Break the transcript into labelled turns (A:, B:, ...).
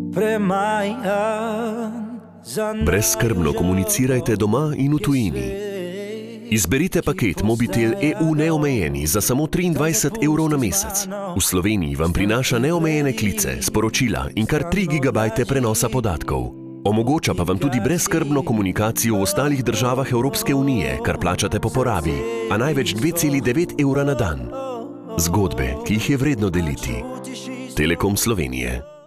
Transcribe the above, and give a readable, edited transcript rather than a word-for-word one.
A: Brezskrbno komunicirajte doma in v tujini. Izberite paket Mobitel EU neomejeni za samo 23 € na mesec. V Sloveniji vam prinaša neomejene klice, sporočila in kar 3 GB prenosa podatkov. Omogoča pa vam tudi brezskrbno komunikacijo v ostalih državah Evropske unije, kar plačate po porabi, a največ 2,9 € na dan. Zgodbe, ki jih je vredno deliti. Telekom Slovenije.